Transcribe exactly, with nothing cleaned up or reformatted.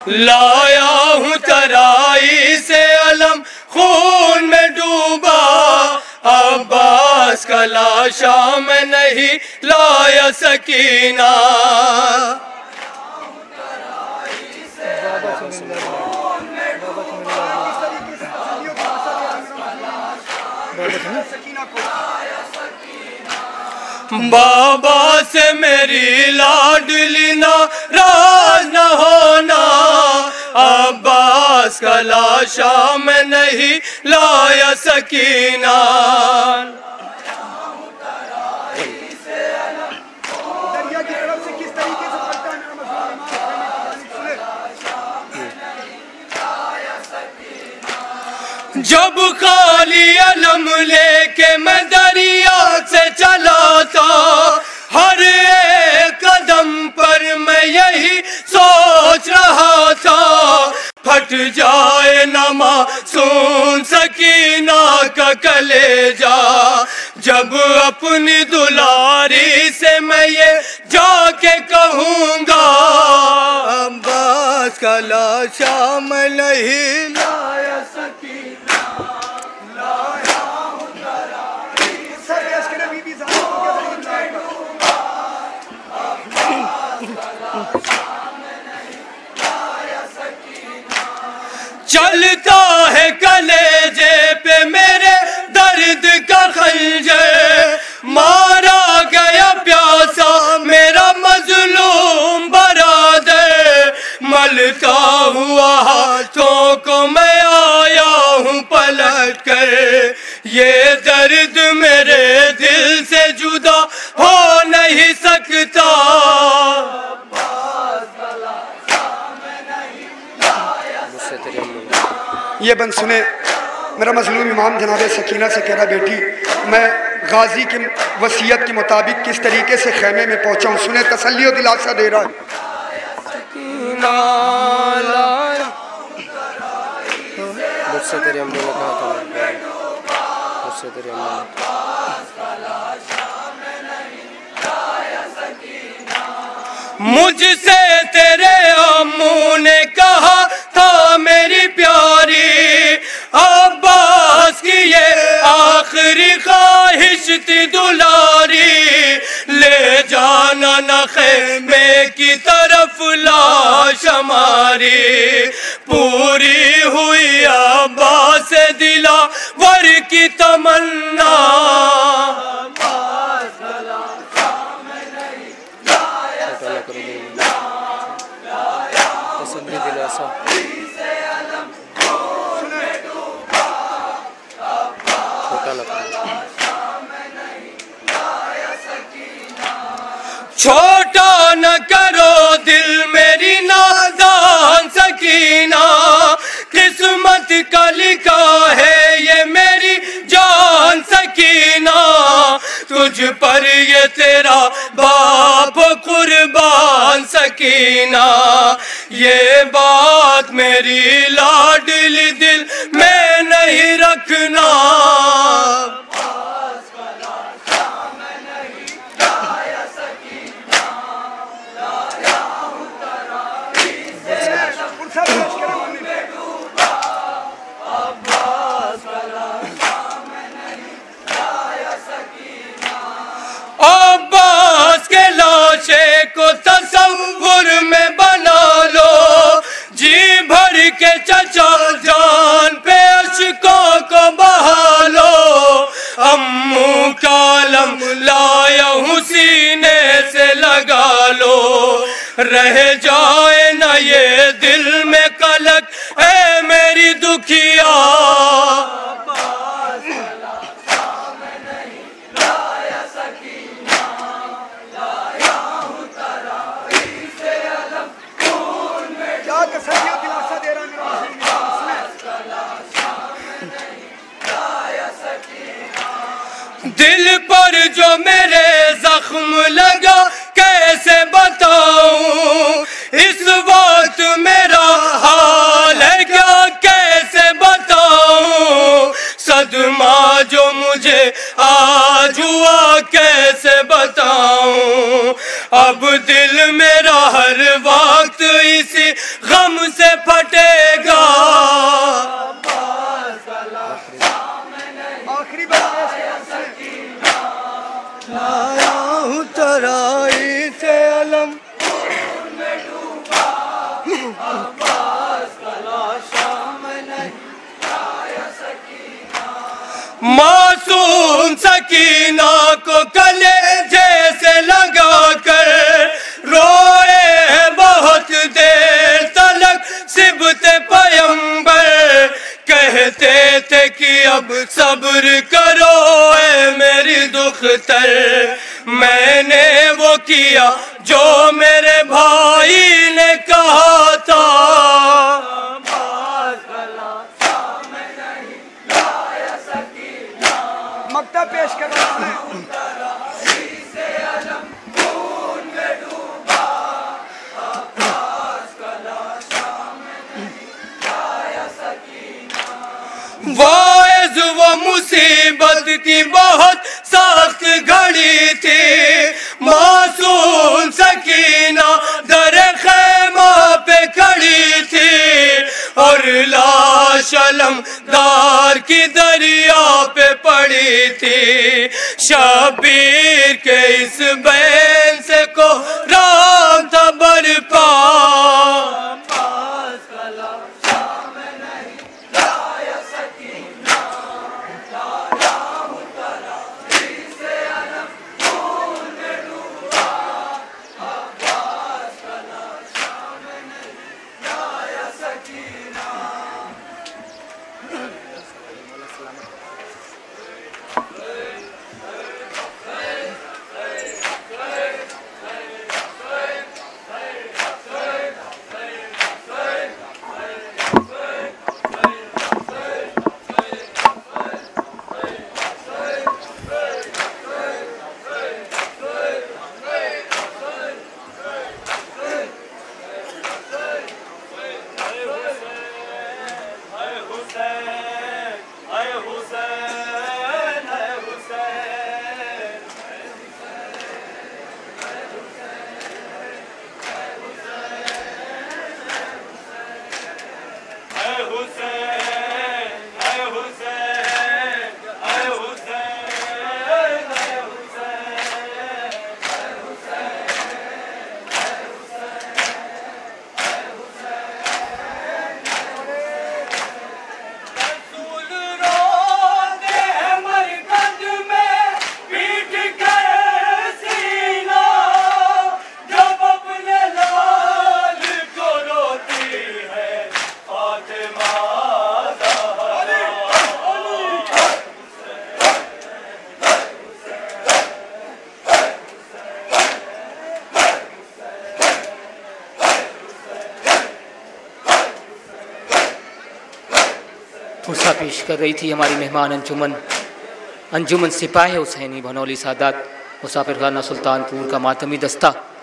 لایا ہوں ترائی سے علم خون میں ڈوبا، عباس کا لاشا میں نہیں لایا سکینہ. بابا سے میری لاڈلی ناراض نہ ہونا، عباس کا لاشا میں نہیں لایا سکینہ. جب خالی علم لے کے میں دریا سے چلا تھا، ہر ایک قدم پر میں یہی سوچ رہا تھا، پھٹ جائے نہ معصوم سکینہ کا کلیجہ. جب اپنی دلاری سے میں یہ جا کے کہوں گا، عباس کا لاشا میں نہیں لایا سکینہ. چلتا ہے کلیجے پہ میرے درد کا خنجر، مارا گیا پیاسا میرا مظلوم برادر. ملتا ہوا ہاتھوں کو میں آیا ہوں پلٹ کر، یہ درد میرے دل سے جدا ہو نہیں سکتا. یہ بند سنے. میرا مظلوم امام جناب سکینہ سے کہہ رہا بیٹی میں غازی کی وصیت کے مطابق کس طریقے سے خیمے میں پہنچا ہوں. سنے تسلی و دلاسا دے رہا ہے. مجھ سے تیری امی نے کہا تھا، مجھ سے تیری امی نے مجھ سے تیرے امو نے کہا تھا میری پیاری، عباس کی یہ آخری خواہش تھی دلاری، لے جانا نہ خیمے کی طرف لاش ہماری. پوری ہوئی عباس دلاور کی تمنا، تسلی دلاسا. چھوٹا نہ کرو دل میری نادان سکینہ، قسمت کا لکھا ہے یہ میری جان سکینہ. تجھ پر یہ تیرا باپ قربان سکینہ، یہ بات میری لاڈلی دل میں نہیں رکھنا. عباس کے لاشے کو تصور میں بنا لو، جی بھر کے چچا جان پہ اشکوں کو بہا لو. امو کا علم لایا ہوں سینے سے لگا لو، رہ جائے نہ یہ دل میں کلک اے میری دکھیا. دل پر جو میرے زخم لگا کیسے بتاؤں، اس وقت میرا حال ہے کیا کیسے بتاؤں. اب دل میرا ہر وقت اسی غم سے پھٹے گا. آخری بات لایا ہوں ترائی سے علم معصوم سکینہ کو کلیجے سے لگا کر روئے ہیں بہت دیر تلک صبت پیمبر. کہتے تھے کہ اب صبر کرو اے میری دختر. میں نے وہ کیا جو میرے بھائی نے کہا تھا. مکتا پیش کرنا. واعظ و مصیبت کی بہت سخت گھڑی تھی. معصوم سکینہ در خیمہ پہ کھڑی تھی اور لاش علمدار کی دریا پہ پڑی تھی. شبیر کے اس بین سے کو رام تھا برپا. پرسہ پیش کر رہی تھی ہماری مہمان انجمن انجمن سپاہ حسینی بھنولی سادات مسافر خانہ سلطان پور کا ماتمی دستہ.